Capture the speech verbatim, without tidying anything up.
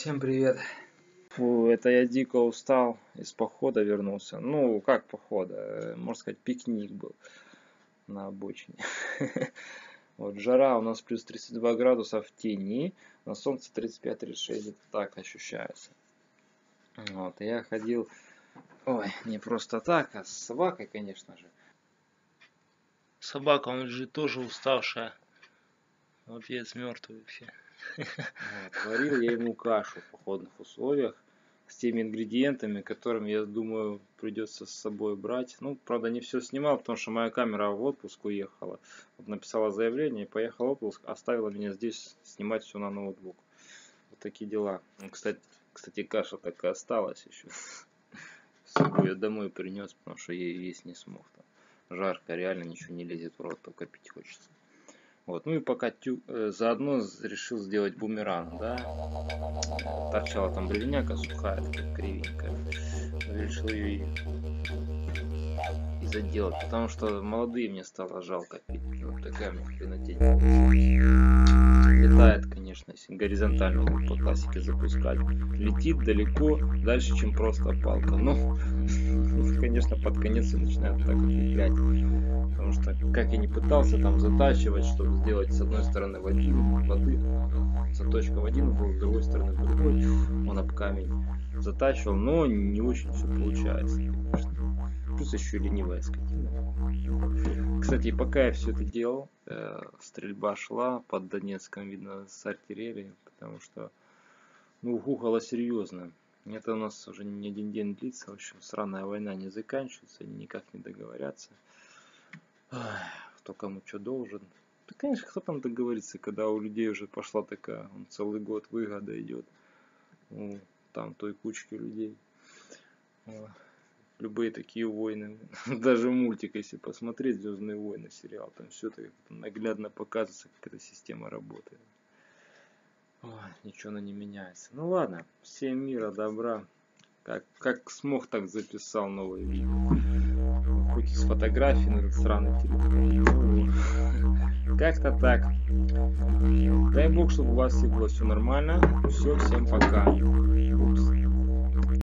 Всем привет. Фу, это я дико устал, из похода вернулся. Ну, как похода, э, можно сказать, пикник был на обочине. Вот жара у нас плюс тридцать два градуса в тени, на солнце тридцать пять тридцать шесть, это так ощущается. Вот, и я ходил, ой, не просто так, а с собакой, конечно же. Собака, он же тоже уставшая. Отец мертвый вообще. Вот, варил я ему кашу в походных условиях с теми ингредиентами, которыми, я думаю, придется с собой брать. Ну, правда, не все снимал, потому что моя камера в отпуск уехала. Вот написала заявление, поехала в отпуск, оставила меня здесь снимать все на ноутбук. Вот такие дела. Ну, кстати, кстати, каша так и осталась еще. С собой я домой принес, потому что я ее есть не смог. Там жарко, реально ничего не лезет в рот, только пить хочется. Вот, ну и пока тю, э, заодно решил сделать бумеранг, да. Торчала там бревняка сухая, такая кривенькая. Решил ее и, и заделать, потому что молодые мне стало жалко пить. Вот такая мне хренотень. Летает, конечно, если горизонтально по классике запускать. Летит далеко, дальше, чем просто палка. Но, конечно, под конец я начинаю так отлеплять. Потому что, как я не пытался там затачивать, чтобы сделать с одной стороны в один, воды, заточка в один угол, с другой стороны в другой, он об камень затачивал, но не очень все получается, конечно. Плюс еще и ленивая скотина. Кстати, пока я все это делал, э, стрельба шла под Донецком, видно, с артиллерии, потому что, ну, гухало серьезно. Это у нас уже не один день длится, в общем, сраная война не заканчивается, они никак не договорятся. Кто кому что должен. Да, конечно, кто там договорится, когда у людей уже пошла такая, он целый год выгода идет. Ну, там той кучки людей. Любые такие войны. Даже мультик, если посмотреть, Звездные войны, сериал, там все так наглядно показывается, как эта система работает. Ой, ничего она не меняется. Ну ладно, всем мира, добра. Как, как смог, так записал новое видео. Хоть и с фотографией на этот сраный телефон. Как-то так. Дай бог, чтобы у вас всех было все нормально. Все, всем пока. Упс.